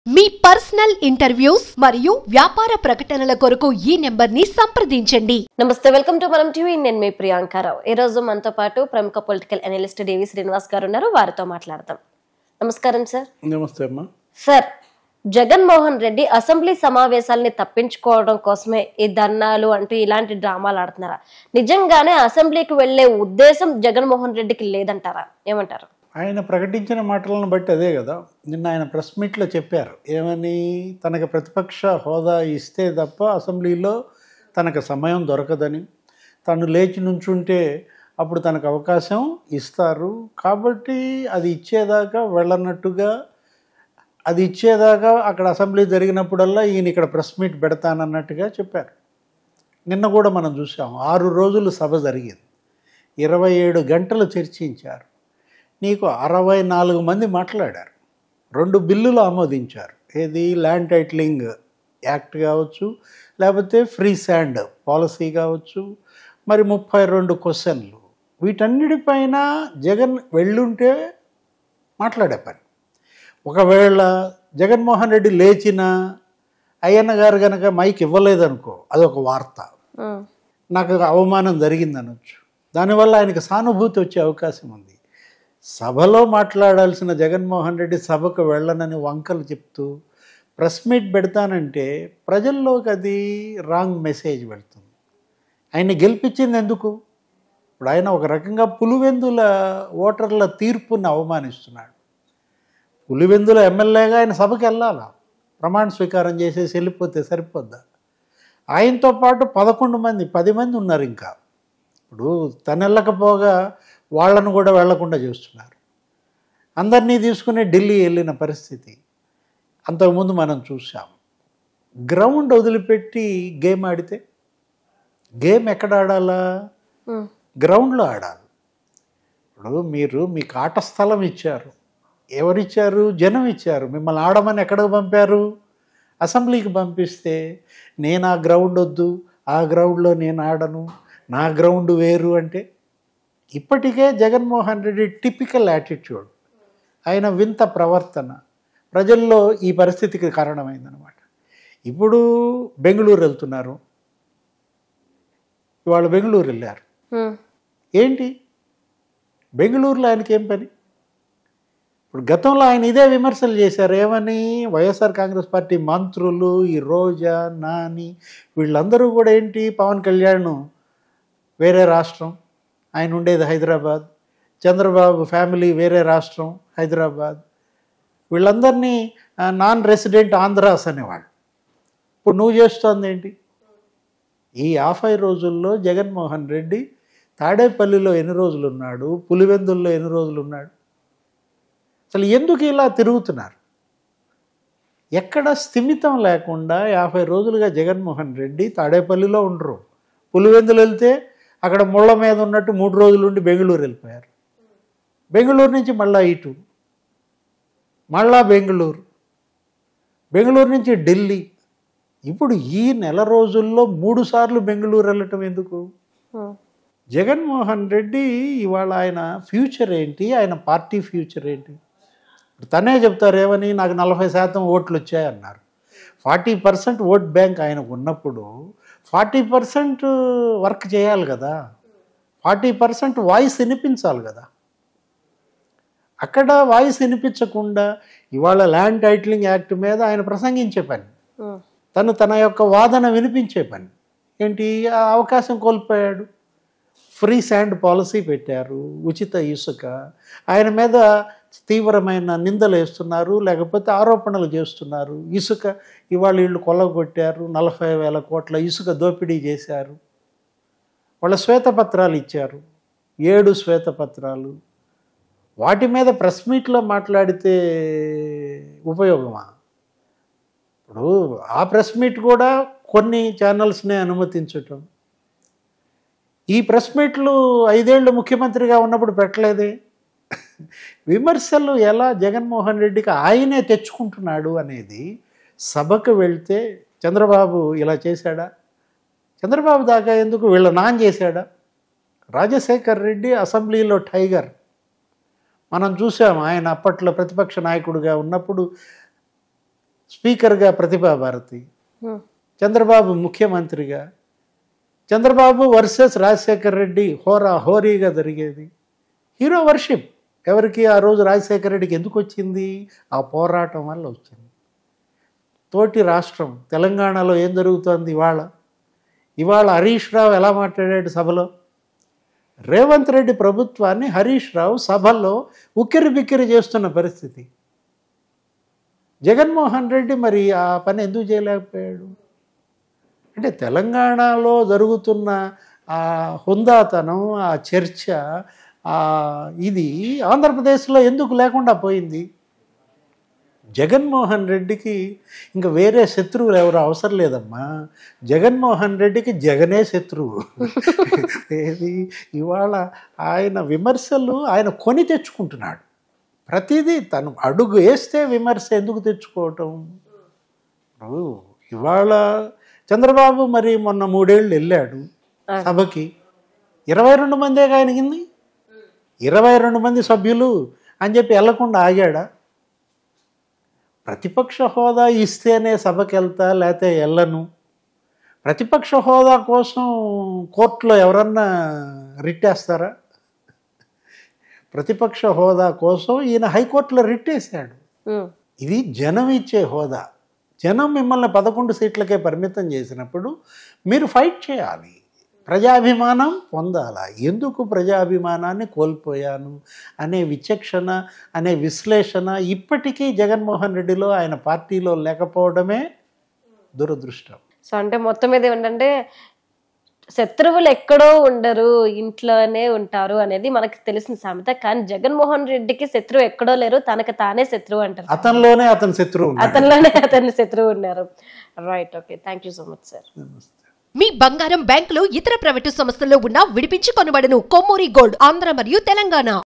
మీ personal interviews మరియు వ్యాపార ప్రకటనల కొరకు ఈ నెంబర్ ని సంప్రదించండి. నమస్తే, వెల్కమ్ టు మనం టీవీ. నేను మీ ప్రియాంకారావు. ఈ రోజు మనతో పాటు ప్రముఖ పొలిటికల్ అనలిస్ట్ డివి శ్రీనివాస్ గారు ఉన్నారు. వారితో మాట్లాడదాం. నమస్కారం సార్. నమస్తే అమ్మా. సార్, జగన్మోహన్ రెడ్డి అసెంబ్లీ సమావేశాలని తప్పించుకోవడం కోసమే ఈ ధర్నాలు అంటూ ఇలాంటి డ్రామాలు ఆడుతున్నారా? నిజంగానే అసెంబ్లీకి వెళ్లే ఉద్దేశం జగన్మోహన్ రెడ్డికి లేదంటారా? ఏమంటారు? ఆయన ప్రకటించిన మాటలను బట్టి అదే కదా. నిన్న ఆయన ప్రెస్ మీట్లో చెప్పారు ఏమని, తనకు ప్రతిపక్ష హోదా ఇస్తే తప్ప అసెంబ్లీలో తనకు సమయం దొరకదని, తను లేచి నుంచుంటే అప్పుడు తనకు అవకాశం ఇస్తారు, కాబట్టి అది ఇచ్చేదాకా వెళ్ళనట్టుగా, అది ఇచ్చేదాకా అక్కడ అసెంబ్లీ జరిగినప్పుడల్లా ఈయన ఇక్కడ ప్రెస్ మీట్ పెడతానన్నట్టుగా చెప్పారు. నిన్న కూడా మనం చూసాం, 6 రోజులు సభ జరిగింది, 27 గంటలు చర్చించారు. నీకు 64 మంది మాట్లాడారు, 2 బిల్లులు ఆమోదించారు. ఏది, ల్యాండ్ టైటిలింగ్ యాక్ట్ కావచ్చు, లేకపోతే ఫ్రీ శాండ్ పాలసీ కావచ్చు, మరి 32 క్వశ్చన్లు. వీటన్నిటిపైన జగన్ వెళ్ళుంటే మాట్లాడే పని. ఒకవేళ జగన్మోహన్ రెడ్డి లేచిన అయ్యన్న గారు కనుక మైక్ ఇవ్వలేదనుకో, అదొక వార్త, నాకు అవమానం జరిగిందనొచ్చు. దానివల్ల ఆయనకు సానుభూతి వచ్చే అవకాశం ఉంది. సభలో మాట్లాడాల్సిన జగన్మోహన్ రెడ్డి సభకు వెళ్ళనని వంకలు చెప్తూ ప్రెస్ మీట్ పెడతానంటే ప్రజల్లోకి అది రాంగ్ మెసేజ్ వెళ్తుంది. ఆయన గెలిపించింది ఎందుకు? ఇప్పుడు ఆయన ఒక రకంగా పులివెందుల ఓటర్ల తీర్పుని అవమానిస్తున్నాడు. పులివెందుల ఎమ్మెల్యేగా ఆయన సభకి వెళ్ళాలా? ప్రమాణ స్వీకారం చేసేసి వెళ్ళిపోతే సరిపోద్దా? ఆయనతో పాటు 11 మంది 10 మంది ఉన్నారు. ఇంకా ఇప్పుడు తను వెళ్ళకపోగా వాళ్ళను కూడా వెళ్లకుండా చేస్తున్నారు. అందరినీ తీసుకుని ఢిల్లీ వెళ్ళిన పరిస్థితి అంతకుముందు మనం చూసాం. గ్రౌండ్ వదిలిపెట్టి గేమ్ ఆడితే, గేమ్ ఎక్కడ ఆడాలా? గ్రౌండ్లో ఆడాలి. ఇప్పుడు మీరు మీకు ఆట స్థలం ఇచ్చారు, ఎవరిచ్చారు? జనం ఇచ్చారు. మిమ్మల్ని ఆడమని ఎక్కడికి పంపారు? అసెంబ్లీకి పంపిస్తే నేను ఆ గ్రౌండ్ వద్దు, ఆ గ్రౌండ్లో నేను ఆడను, నా గ్రౌండ్ వేరు అంటే, ఇప్పటికే జగన్మోహన్ రెడ్డి టిపికల్ యాటిట్యూడ్, ఆయన వింత ప్రవర్తన ప్రజల్లో ఈ పరిస్థితికి కారణమైందనమాట. ఇప్పుడు బెంగళూరు వెళ్తున్నారు, ఇవాళ బెంగళూరు వెళ్ళారు. ఏంటి బెంగళూరులో ఆయనకి ఏం పని? ఇప్పుడు గతంలో ఆయన ఇదే విమర్శలు చేశారు. ఏమని? వైఎస్ఆర్ కాంగ్రెస్ పార్టీ మంత్రులు, ఈ రోజా, నాని, వీళ్ళందరూ కూడా ఏంటి, పవన్ కళ్యాణ్ వేరే రాష్ట్రం, ఆయన ఉండేది హైదరాబాద్, చంద్రబాబు ఫ్యామిలీ వేరే రాష్ట్రం హైదరాబాద్, వీళ్ళందరినీ నాన్ రెసిడెంట్ ఆంధ్రాస్ అనేవాళ్ళు. ఇప్పుడు నువ్వు చేస్తోంది ఏంటి? ఈ 50 రోజుల్లో జగన్మోహన్ రెడ్డి తాడేపల్లిలో ఎన్ని రోజులు ఉన్నాడు, పులివెందుల్లో ఎన్ని రోజులు ఉన్నాడు? అసలు ఎందుకు ఇలా తిరుగుతున్నారు? ఎక్కడ స్థిమితం లేకుండా 50 రోజులుగా జగన్మోహన్ రెడ్డి తాడేపల్లిలో ఉండరు. పులివెందులు వెళ్తే అక్కడ ముళ్ళ మీద ఉన్నట్టు 3 రోజులు ఉండి బెంగళూరు వెళ్ళిపోయారు. బెంగళూరు నుంచి మళ్ళా ఇటు, మళ్ళా బెంగళూరు, బెంగళూరు నుంచి ఢిల్లీ. ఇప్పుడు ఈ నెల రోజుల్లో 3 సార్లు బెంగళూరు వెళ్ళటం ఎందుకు? జగన్మోహన్ రెడ్డి ఇవాళ ఆయన ఫ్యూచర్ ఏంటి, ఆయన పార్టీ ఫ్యూచర్ ఏంటి? తనే చెప్తారు ఏమని, నాకు 40% ఓట్లు వచ్చాయన్నారు. 40% ఓట్ బ్యాంక్ ఆయనకు ఉన్నప్పుడు 40% వర్క్ చేయాలి కదా, 40% వాయిస్ వినిపించాలి కదా. అక్కడ వాయిస్ వినిపించకుండా ఇవాళ ల్యాండ్ టైటిలింగ్ యాక్ట్ మీద ఆయన ప్రసంగించే పని, తన యొక్క వాదన వినిపించే పని ఏంటి? ఆ అవకాశం కోల్పోయాడు. ఫ్రీ శాండ్ పాలసీ పెట్టారు, ఉచిత ఇసుక, ఆయన మీద తీవ్రమైన నిందలు వేస్తున్నారు, లేకపోతే ఆరోపణలు చేస్తున్నారు. ఇసుక ఇవాళ వీళ్ళు కొల్లగొట్టారు, 40,000 కోట్ల ఇసుక దోపిడీ చేశారు. వాళ్ళ శ్వేతపత్రాలు ఇచ్చారు, 7 శ్వేతపత్రాలు. వాటి మీద ప్రెస్ మీట్లో మాట్లాడితే ఉపయోగమా? ఇప్పుడు ఆ ప్రెస్ మీట్ కూడా కొన్ని ఛానల్స్నే అనుమతించటం. ఈ ప్రెస్ మీట్లు 5 ఏళ్ళు ముఖ్యమంత్రిగా ఉన్నప్పుడు పెట్టలేదే. విమర్శలు ఎలా జగన్మోహన్ రెడ్డికి ఆయనే తెచ్చుకుంటున్నాడు అనేది సభకు వెళ్తే, చంద్రబాబు ఇలా చేశాడా? చంద్రబాబు దాకా ఎందుకు, వీళ్ళ నాన్న చేశాడా? రాజశేఖర్ రెడ్డి అసెంబ్లీలో టైగర్, మనం చూసాం. ఆయన అప్పట్లో ప్రతిపక్ష నాయకుడిగా ఉన్నప్పుడు స్పీకర్గా ప్రతిభా భారతి, చంద్రబాబు ముఖ్యమంత్రిగా, చంద్రబాబు వర్సెస్ రాజశేఖర్ రెడ్డి హోరీగా జరిగేది. హీరో వర్షిప్ ఎవరికి ఆ రోజు రాజశేఖర రెడ్డికి ఎందుకు వచ్చింది? ఆ పోరాటం వల్ల వచ్చింది. తోటి రాష్ట్రం తెలంగాణలో ఏం జరుగుతోంది ఇవాళ హరీష్ రావు ఎలా మాట్లాడాడు సభలో? రేవంత్ రెడ్డి ప్రభుత్వాన్ని హరీష్ రావు సభలో ఉక్కిరి బిక్కిరి చేస్తున్న పరిస్థితి. జగన్మోహన్ రెడ్డి మరి ఆ పని ఎందుకు చేయలేకపోయాడు? అంటే తెలంగాణలో జరుగుతున్న ఆ హుందాతనం, ఆ చర్చ, ఇది ఆంధ్రప్రదేశ్లో ఎందుకు లేకుండా పోయింది? జగన్మోహన్ రెడ్డికి ఇంకా వేరే శత్రువులు ఎవరు అవసరం లేదమ్మా. జగన్మోహన్ రెడ్డికి జగనే శత్రువు. ఏది ఇవాళ ఆయన విమర్శలు ఆయన కొని తెచ్చుకుంటున్నాడు. ప్రతిదీ తను అడుగు వేస్తే విమర్శ ఎందుకు తెచ్చుకోవటం? ఇవాళ చంద్రబాబు మరి మొన్న 3 ఏళ్ళు వెళ్ళాడు సభకి, 22 మందేగా ఆయనకింది, 22 మంది సభ్యులు అని చెప్పి వెళ్లకుండా ఆగాడా? ప్రతిపక్ష హోదా ఇస్తేనే సభకి వెళ్తా, లేకపోతే వెళ్ళను. ప్రతిపక్ష హోదా కోసం కోర్టులో ఎవరన్నా రిట్టేస్తారా? ప్రతిపక్ష హోదా కోసం ఈయన హైకోర్టులో రిట్టేశాడు. ఇది జనం ఇచ్చే హోదా. జనం మిమ్మల్ని 11 సీట్లకే పరిమితం చేసినప్పుడు మీరు ఫైట్ చేయాలి, ప్రజాభిమానం పొందాలా. ఎందుకు ప్రజాభిమానాన్ని కోల్పోయాను అనే విచక్షణ, అనే విశ్లేషణ ఇప్పటికీ జగన్మోహన్ రెడ్డిలో, ఆయన పార్టీలో లేకపోవడమే దురదృష్టం. సో అంటే మొత్తం మీద ఏంటంటే శత్రువులు ఎక్కడో ఉండరు, ఇంట్లోనే ఉంటారు అనేది మనకు తెలిసిన సామెత. కానీ జగన్మోహన్ రెడ్డికి శత్రువు ఎక్కడో లేరు, తనకు తానే శత్రువు అంటారు. అతనిలోనే అతని శత్రువు ఉన్నారు. Right, okay, thank you so much sir. మీ బంగారం బ్యాంకులు ఇతర ప్రైవేటు సంస్థల్లో ఉన్న విడిపించి కొనబడను. కొమ్మూరి గోల్డ్, ఆంధ్ర మరియు తెలంగాణ.